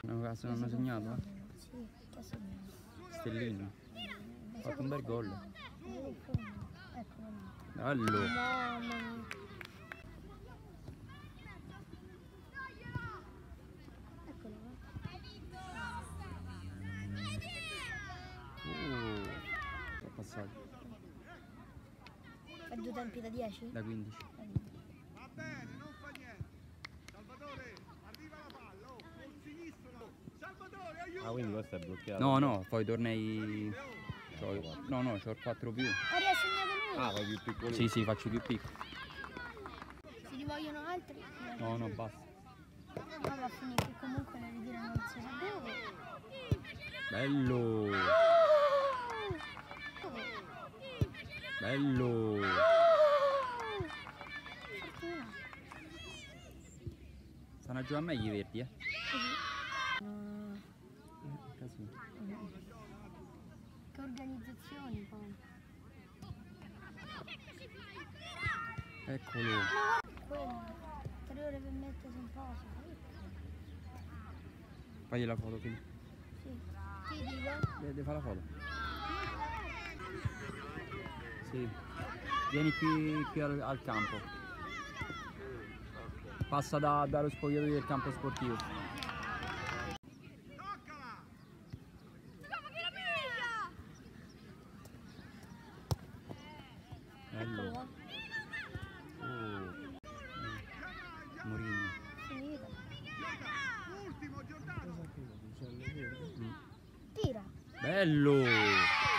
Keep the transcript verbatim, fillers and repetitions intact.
No, se non hanno segnato? Eh? Sì, che ha segnato? Stellino. Ha fatto un bel gol. Eccolo. Bello. Mamma mia. Eccolo. Uh, sono passati. Fai due tempi da dieci? Da quindici. Va bene, non fa niente. Salvatore, arriva la palla, oh, col sinistro. Salvatore, aiuta! Ah, quindi questo è bloccato? No, no, poi tornei... No, no, c'ho il quattro più. Ha riassegnato lui? Ah, fai più piccoli? Sì, sì, faccio più piccoli. Se ne vogliono altri? No, no, basta. Ma va a finire che comunque le ritirano non si sa dove. Bello. Bello. Fortuna. Stanno a giocare meglio i verdi, eh? No. Eh, casino. Che organizzazioni poi. Eccolo. Quello. Tre ore per mettersi in pausa. Fagli la foto, quindi. Sì. Ti dico? Deve fare la foto. Sì. Vieni qui, qui al, al campo. Passa da, dallo spogliatoio del campo sportivo. Bello. Oh. Mourinho. Finita. Ultimo, Giordano. Tira. Bello.